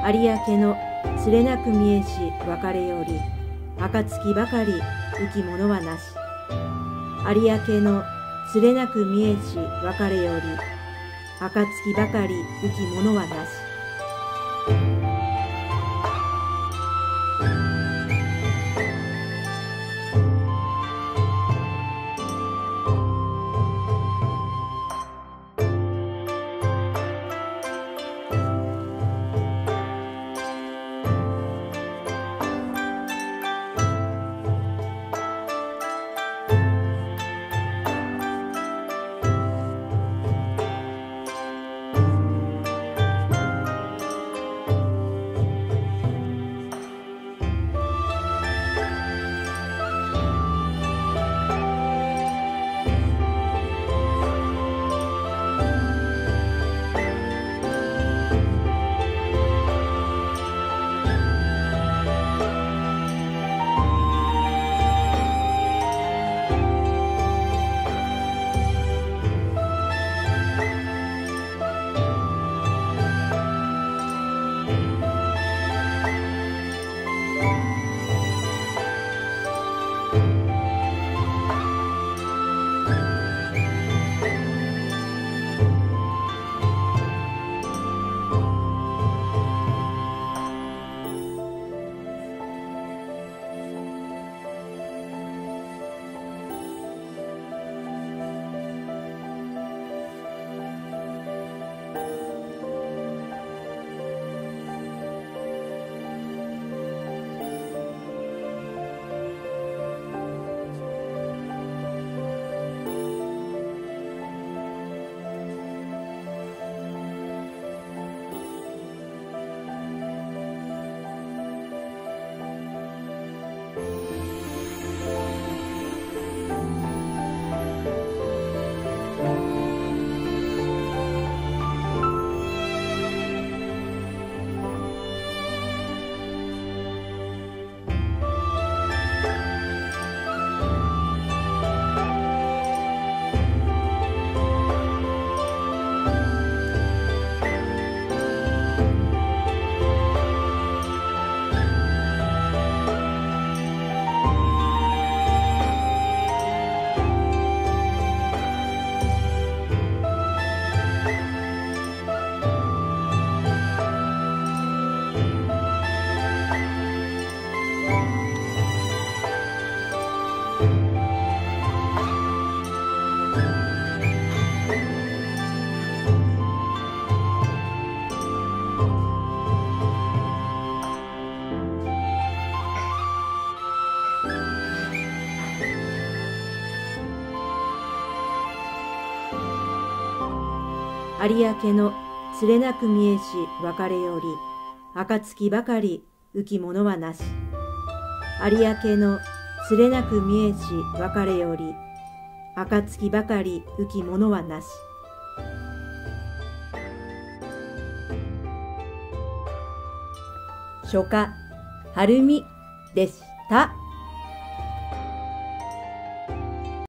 有明のつれなく見えし別れより、暁ばかり浮き物はなし。有明のつれなく見えし別れより、暁ばかり浮き物はなし。有明のつれなく見えし別れより、暁ばかり浮き物はなし。有明のつれなく見えし別れより、暁ばかり浮き物はなし。書家、晴美でした。